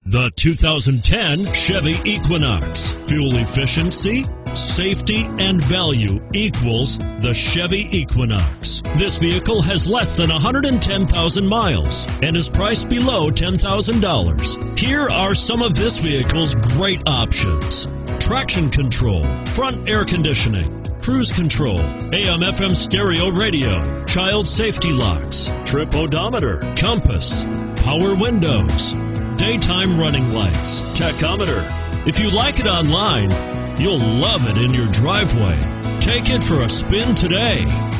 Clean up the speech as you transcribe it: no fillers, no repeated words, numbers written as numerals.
The 2010 Chevy Equinox. Fuel efficiency, safety, and value equals the Chevy Equinox. This vehicle has less than 110,000 miles and is priced below $10,000. Here are some of this vehicle's great options: traction control, front air conditioning, cruise control, AM/FM stereo radio, child safety locks, trip odometer, compass, power windows, daytime running lights, tachometer. If you like it online, you'll love it in your driveway. Take it for a spin today.